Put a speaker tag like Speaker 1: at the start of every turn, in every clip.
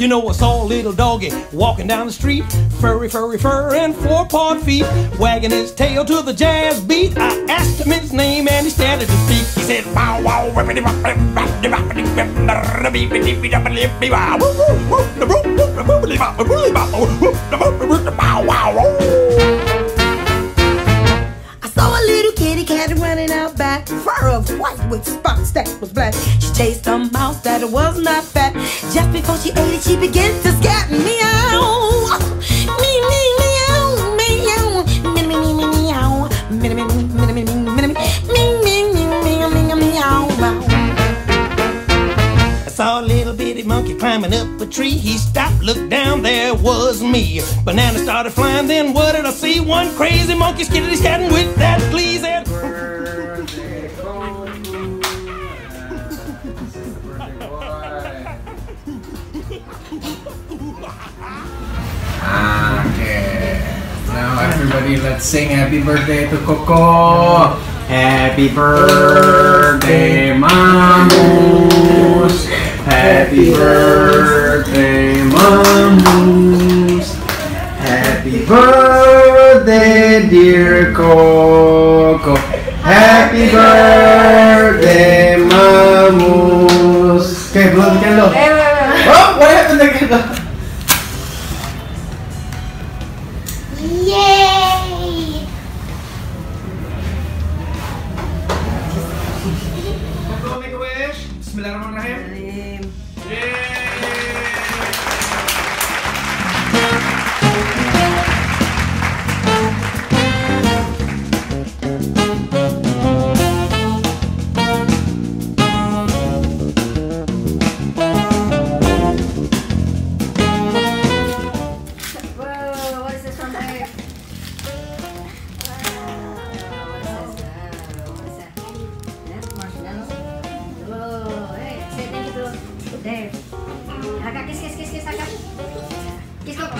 Speaker 1: You know, I saw a little doggy walking down the street, furry, furry fur and 4-paw feet, wagging his tail to the jazz beat. I asked him his name and he started to speak. He said, bow wow, rippity bop, rippity boppity bow wow.
Speaker 2: I saw a little kitty cat running out back, fur of white with spots that was black. She chased a mouse that was not fat. Just before she ate it, she began to scat. Meow, me, meow, meow, me, meow, me, meow. I saw a little bitty monkey climbing up a tree. He stopped, looked down, there was me. Banana started flying, then what did I see? One crazy monkey skiddity scatting with that glee. Said,
Speaker 3: Okay, now everybody, let's sing happy birthday to Coco. Happy birthday, Mamus. Happy birthday, Mamus. Happy birthday, dear Coco. Happy birthday, Mamus. Okay, blow the candle. Oh, what happened to the candle?
Speaker 2: yay!
Speaker 3: Coco, make a wish. Bismillahirrahmanirrahim.
Speaker 4: There. Agak kiss agak. Kiss kok.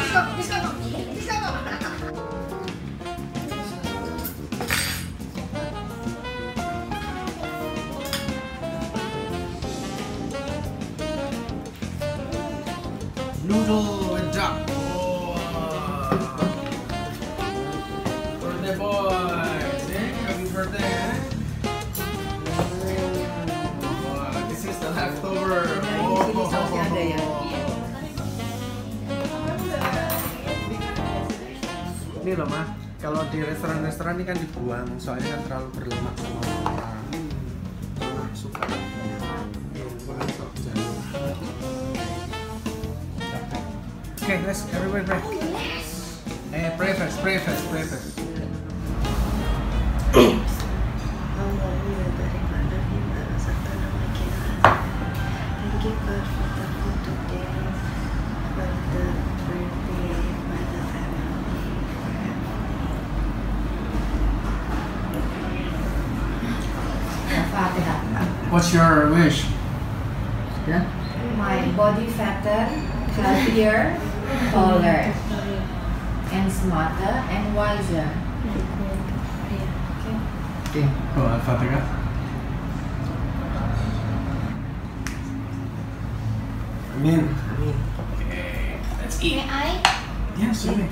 Speaker 3: Noodle and duck. Birthday boy. Sing happy birthday, eh? This is the leftover. Ini loh mah, kalau di restoran-restoran ini kan dibuang, soalnya kan terlalu berlemak sama orang. Nah, suka. Okay, let's everybody pray. Pray first. What's your wish? Yeah?
Speaker 4: My body fatter, healthier, taller, and smarter, and wiser.
Speaker 3: Okay. Oh, Al-Fatihah. Amin. Okay, let's eat.
Speaker 4: May I?
Speaker 3: Yes, really.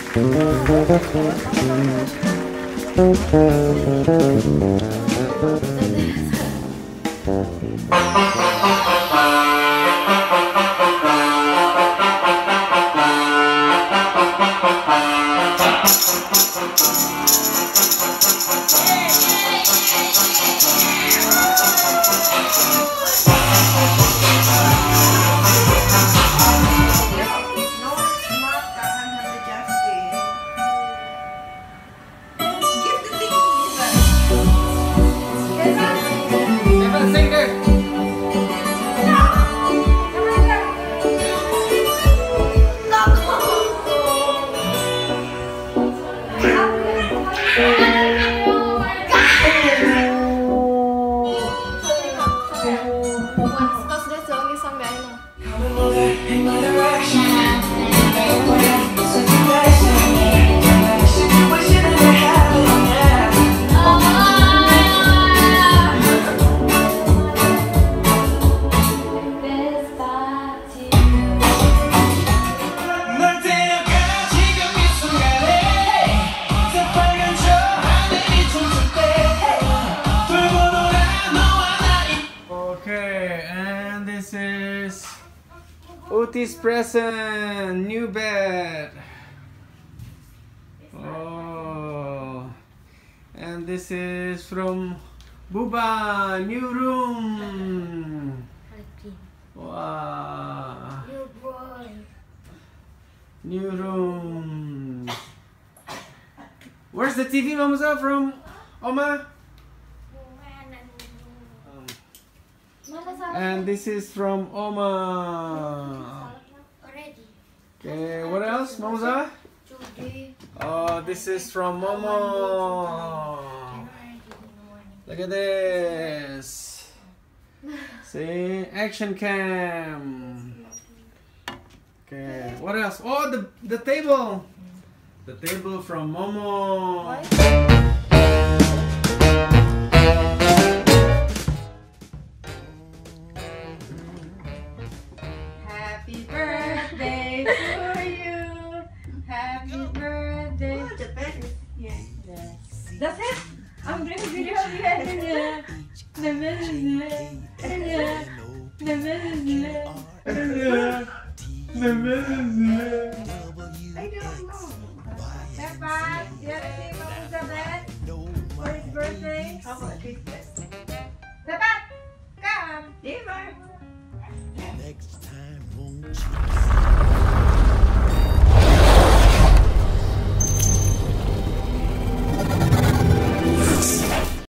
Speaker 5: Because that's the only song that I know.
Speaker 3: Okay, and this is Uti's present, new bed. Oh, and this is from Buba, new room. Wow, new room. Where's the TV, Mamuza, from Oma? And this is from Oma. Okay, what else, Mamuza? Oh, this is from Momo. Look at this. See, action cam. Okay, what else? Oh, the table. The table from Momo.
Speaker 5: Happy birthday to you. Happy birthday.
Speaker 2: Oh, the bed is
Speaker 5: That's it. I'm doing a video of you and
Speaker 2: I don't know.
Speaker 5: Peppa, you have to say Mamuza bed for his birthday.
Speaker 2: How about this?
Speaker 5: Peppa, come.
Speaker 2: Never.
Speaker 1: Next time, won't you